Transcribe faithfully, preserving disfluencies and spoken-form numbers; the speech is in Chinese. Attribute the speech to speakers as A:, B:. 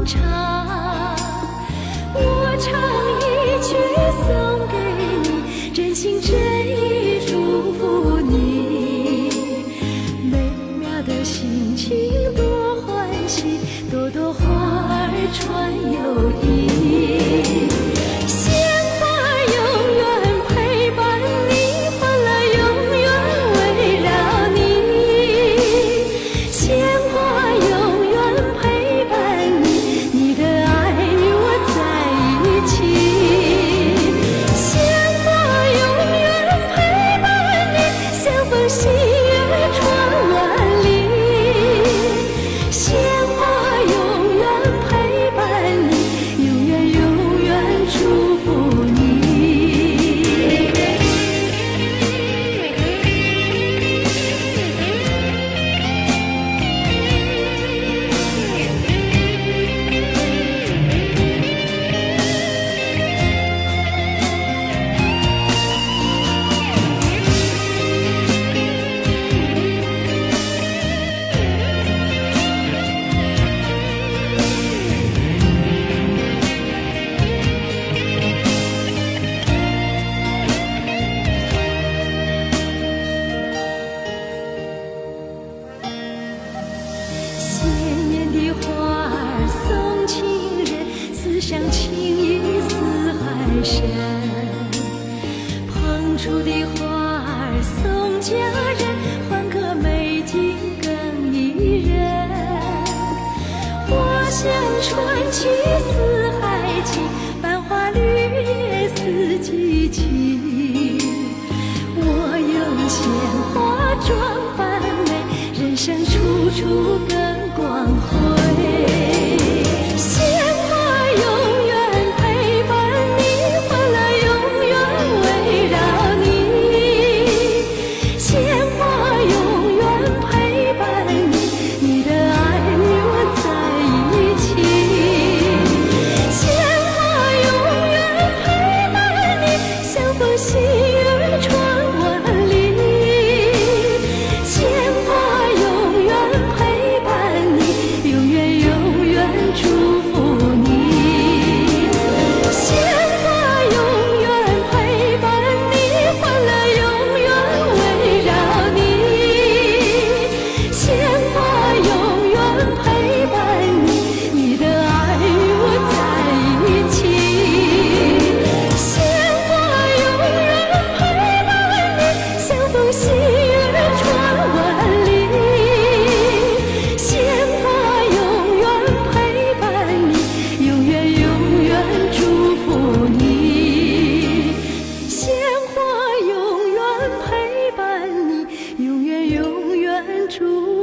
A: 唱。我唱一曲送给你，真心真意祝福你。美妙的心情多欢喜，朵朵花儿传友谊。鲜花永远陪伴你，欢乐永远围绕你。鲜花永远陪伴你，你的爱与我在一起。鲜花永远陪伴你，相逢喜悦传万里。鲜花永远陪伴你，永远永远祝福你。鲜艳的花儿送情人，思乡情谊似海深。捧出的花儿送佳人，欢歌美景更怡人。花香传奇似海情，繁花绿叶四季情。我用鲜花装扮美，人生处处更光辉。鲜花永远陪伴你，欢乐永远围绕你。鲜花永远陪伴你，你的爱与我在一起。鲜花永远陪伴你，相逢喜悦传万里。鲜花永远陪伴你，永远永远祝福你。鲜花永远陪伴你，欢乐永远围绕你。鲜花永远陪伴你，你的爱与我在一起。鲜花永远陪伴你，相逢喜悦传万里。鲜花永远陪伴你，永远永远祝福你。鲜花永远陪伴你，永远永远祝福你。